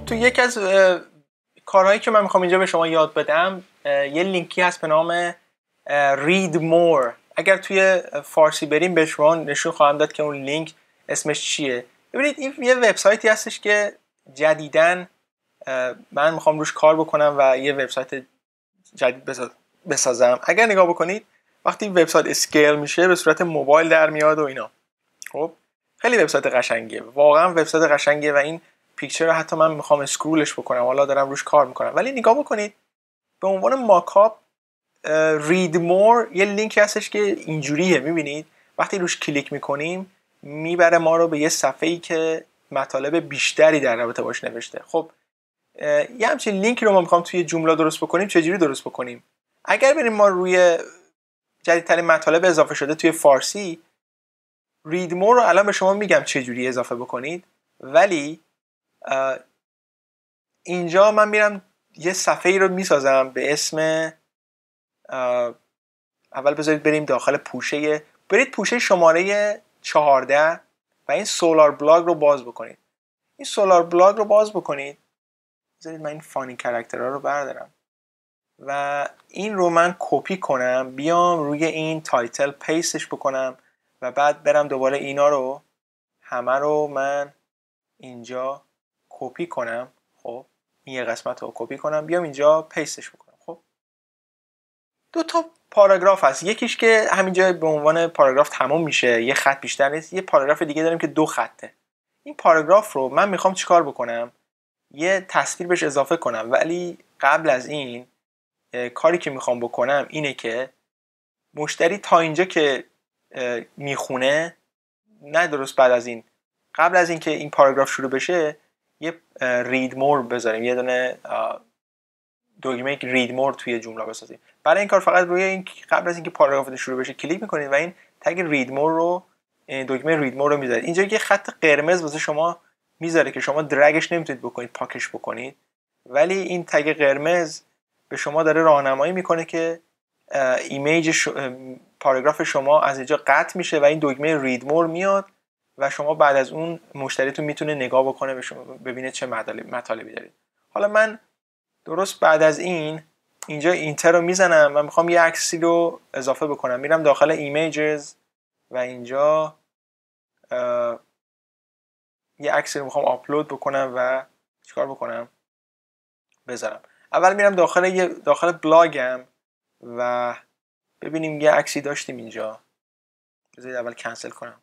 تو یکی از کارهایی که من میخوام اینجا به شما یاد بدم یه لینکی هست به نام read more. اگر توی فارسی بریم به شما نشون خواهم داد که اون لینک اسمش چیه. ببینید این یه وبسایتی هستش که جدیداً من میخوام روش کار بکنم و یه وبسایت جدید بسازم. اگر نگاه بکنید وقتی وبسایت اسکیل میشه به صورت موبایل در میاد و اینا. خب خیلی وبسایت قشنگیه، واقعا وبسایت قشنگیه و این پیکچر رو حتی من میخوام اسکرولش بکنم، حالا دارم روش کار میکنم. ولی نگاه بکنید به عنوان ماکاپ read more یه لینک هستش که اینجوریه، میبینید وقتی روش کلیک میکنیم میبره ما رو به یه صفحه‌ای که مطالب بیشتری در رابطه باش نوشته. خب یه همچین لینکی رو ما میخوام توی جمله درست بکنیم. چجوری درست بکنیم؟ اگر بریم ما روی جدیدترین مطالب اضافه شده توی فارسی، read more رو الان به شما میگم چجوری اضافه بکنید، ولی اینجا من میرم یه صفحه ای رو میسازم به اسم اول بذارید بریم داخل پوشه، برید پوشه شماره 14 و این سولار بلاگ رو باز بکنید. این سولار بلاگ رو باز بکنید، بذارید من این فانی کاراکترها رو بردارم و این رو من کپی کنم، بیام روی این تایتل پیستش بکنم و بعد برم دوباره اینا رو همه رو من اینجا کپی کنم. خب این یه قسمت رو کپی کنم بیام اینجا پیستش بکنم. خب دو تا پاراگراف هست، یکیش که همینجا به عنوان پاراگراف تموم میشه، یه خط بیشتر نیست. یه پاراگراف دیگه داریم که 2 خطه. این پاراگراف رو من میخوام چیکار بکنم؟ یه تصویر بهش اضافه کنم، ولی قبل از این کاری که میخوام بکنم اینه که مشتری تا اینجا که میخونه، نه درست بعد از این، قبل از این که این پاراگراف شروع بشه یه read more بذاریم، یه دونه دکمه read more توی جمله بسازیم. برای این کار فقط روی این قبل از اینکه پاراگراف شروع بشه کلیک میکنید و این تگ read more رو، دکمه read more رو میذارید. اینجا یه خط قرمز واسه شما میذاره که شما درگش نمیتونید بکنید، پاکش بکنید، ولی این تگ قرمز به شما داره راهنمایی میکنه که ایمیج پاراگراف شما از اینجا قطع میشه و این دکمه read more میاد و شما بعد از اون مشتریتون میتونه نگاه بکنه به شما، ببینه چه مطالبی دارید. حالا من درست بعد از این اینجا اینتر رو میزنم و میخوام یه عکسی رو اضافه بکنم. میرم داخل ایمیجز و اینجا یه عکسی رو میخوام آپلود بکنم و چیکار بکنم؟ بذارم. اول میرم داخل بلاگم و ببینیم یه عکسی داشتیم اینجا. بذارید اول کنسل کنم.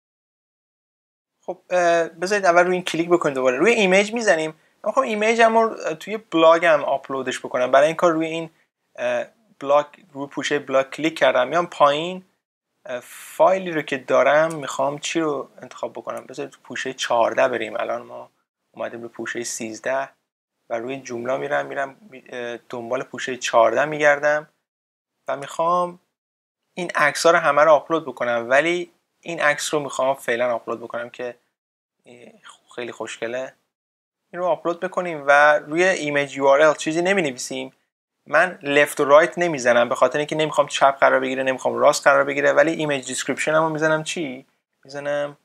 خب بذارید اول روی این کلیک بکنید، دوباره روی ایمیج میزنیم. من میخوام ایمیجم رو توی بلاگم آپلودش بکنم. برای این کار روی این بلاگ، روی پوشه بلاگ کلیک کردم، میام پایین فایلی رو که دارم میخوام چی رو انتخاب بکنم. بذارید تو پوشه 14 بریم. الان ما اومدیم به پوشه 13 و روی جمله میرم دنبال پوشه 14 میگردم و میخوام این عکس‌ها رو همه رو آپلود بکنم، ولی این عکس رو میخوام فعلا آپلود بکنم که خیلی خوشگله. این رو آپلود بکنیم و روی ایمیج URL چیزی نمی‌نویسیم. من لفت و رایت نمیزنم به خاطر اینکه نمیخوام چپ قرار بگیره، نمیخوام راست قرار بگیره، ولی ایمیج دیسکریپشن رو میزنم چی؟ میزنم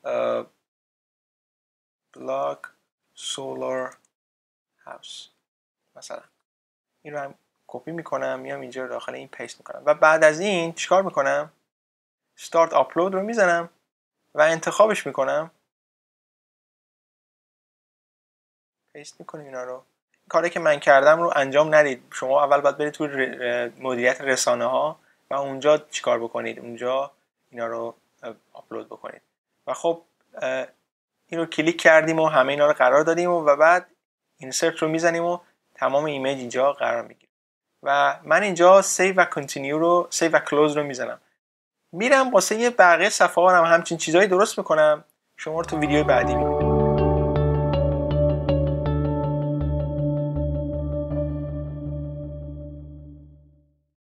بلاگ سولار هاوس مثلا. این رو هم کپی میکنم، میام اینجا داخل این پیست میکنم و بعد از این چیکار میکنم؟ استارت آپلود رو میزنم و انتخابش میکنم، پیست میکنیم اینا رو. کاری که من کردم رو انجام ندید. شما اول باید برید توی مدیریت رسانه ها و اونجا چیکار بکنید، اونجا اینا رو آپلود بکنید. و خب این رو کلیک کردیم و همه اینا رو قرار دادیم و بعد اینسرت رو میزنیم و تمام ایمیج اینجا قرار میگیره و من اینجا سیو و کانتینیو رو، سیو و کلوز رو میزنم. میرم واسه یه بقیه صفحه ها هم همچین چیزایی درست میکنم. شما رو تو ویدیو بعدی میبینم.